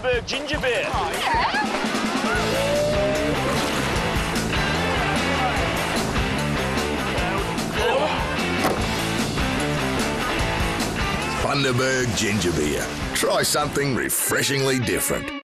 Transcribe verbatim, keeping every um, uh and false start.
Thunderbird ginger beer. Oh, yeah? Thunderbird ginger beer. Try something refreshingly different.